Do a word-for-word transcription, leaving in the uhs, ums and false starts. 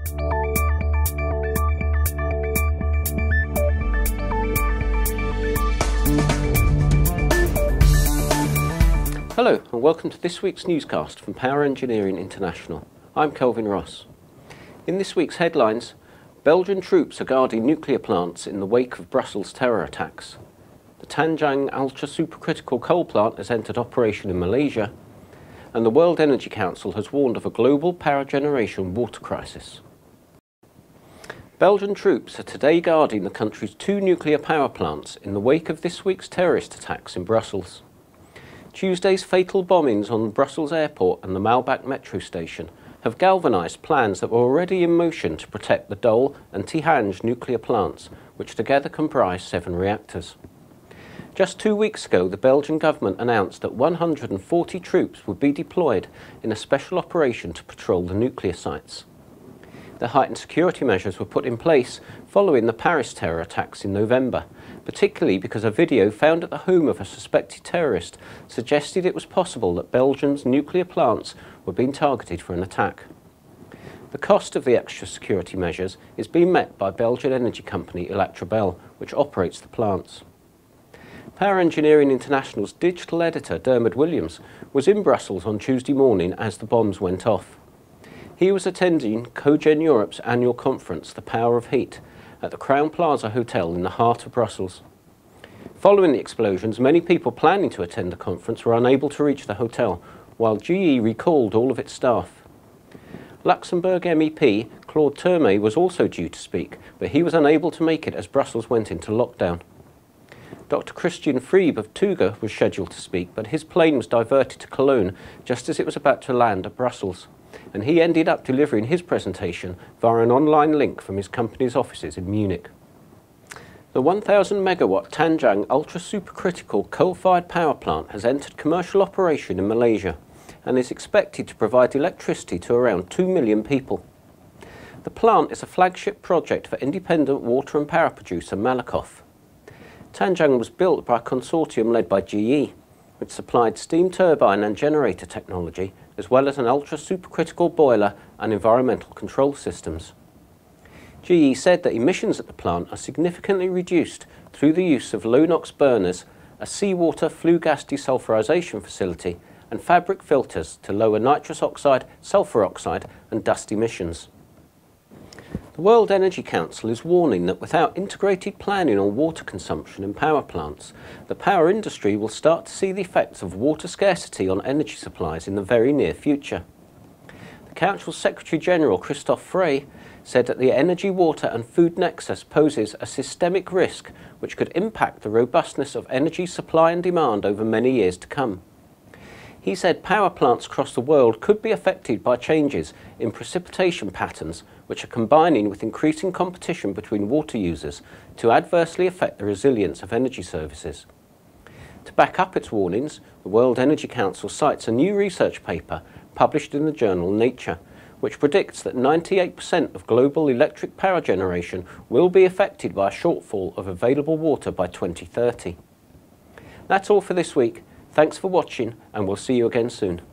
Hello and welcome to this week's newscast from Power Engineering International. I'm Kelvin Ross. In this week's headlines, Belgian troops are guarding nuclear plants in the wake of Brussels terror attacks. The Tanjung ultra-supercritical coal plant has entered operation in Malaysia, and the World Energy Council has warned of a global power generation water crisis. Belgian troops are today guarding the country's two nuclear power plants in the wake of this week's terrorist attacks in Brussels. Tuesday's fatal bombings on Brussels airport and the Malbac metro station have galvanised plans that were already in motion to protect the Doel and Tihange nuclear plants, which together comprise seven reactors. Just two weeks ago, the Belgian government announced that one hundred forty troops would be deployed in a special operation to patrol the nuclear sites. The heightened security measures were put in place following the Paris terror attacks in November, particularly because a video found at the home of a suspected terrorist suggested it was possible that Belgium's nuclear plants were being targeted for an attack. The cost of the extra security measures is being met by Belgian energy company Electrabel, which operates the plants. Power Engineering International's digital editor Dermot Williams was in Brussels on Tuesday morning as the bombs went off. He was attending Cogen Europe's annual conference, The Power of Heat, at the Crown Plaza Hotel in the heart of Brussels. Following the explosions, many people planning to attend the conference were unable to reach the hotel, while G E recalled all of its staff. Luxembourg M E P Claude Turmes was also due to speak, but he was unable to make it as Brussels went into lockdown. Doctor Christian Frieb of Tuga was scheduled to speak, but his plane was diverted to Cologne just as it was about to land at Brussels, and he ended up delivering his presentation via an online link from his company's offices in Munich. The one thousand megawatt Tanjung ultra-supercritical coal-fired power plant has entered commercial operation in Malaysia and is expected to provide electricity to around two million people. The plant is a flagship project for independent water and power producer Malakoff. Tanjung was built by a consortium led by G E, which supplied steam turbine and generator technology, as well as an ultra-supercritical boiler and environmental control systems. G E said that emissions at the plant are significantly reduced through the use of low-NOx burners, a seawater flue gas desulfurization facility, and fabric filters to lower nitrous oxide, sulfur oxide, and dust emissions. The World Energy Council is warning that without integrated planning on water consumption in power plants, the power industry will start to see the effects of water scarcity on energy supplies in the very near future. The Council's Secretary-General Christophe Frey said that the energy, water and food nexus poses a systemic risk which could impact the robustness of energy supply and demand over many years to come. He said power plants across the world could be affected by changes in precipitation patterns which are combining with increasing competition between water users to adversely affect the resilience of energy services. To back up its warnings, the World Energy Council cites a new research paper published in the journal Nature, which predicts that ninety-eight percent of global electric power generation will be affected by a shortfall of available water by twenty thirty. That's all for this week. Thanks for watching, and we'll see you again soon.